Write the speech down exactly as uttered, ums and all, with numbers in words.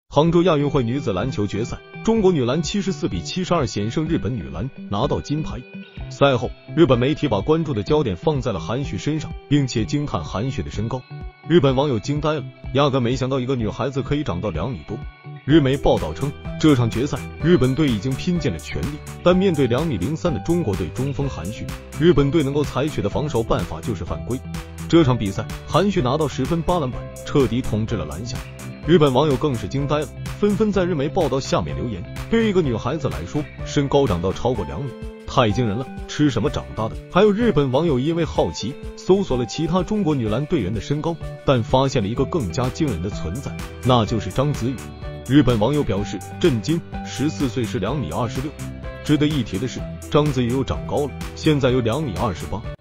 杭州亚运会女子篮球决赛，中国女篮七十四比七十二险胜日本女篮，拿到金牌。赛后，日本媒体把关注的焦点放在了韩旭身上，并且惊叹韩旭的身高。日本网友惊呆了，压根没想到一个女孩子可以长到两米多。日媒报道称，这场决赛日本队已经拼尽了全力，但面对两米零三的中国队中锋韩旭，日本队能够采取的防守办法就是犯规。这场比赛，韩旭拿到十分八篮板，彻底统治了篮下。日本网友更是惊呆了，纷纷在日媒报道下面留言，对于一个女孩子来说，身高长到超过两米，太惊人了，吃什么长大的？还有日本网友因为好奇，搜索了其他中国女篮队员的身高，但发现了一个更加惊人的存在，那就是章子怡。日本网友表示震惊，十四岁是两米二十六。值得一提的是，章子怡又长高了，现在有两米二十八。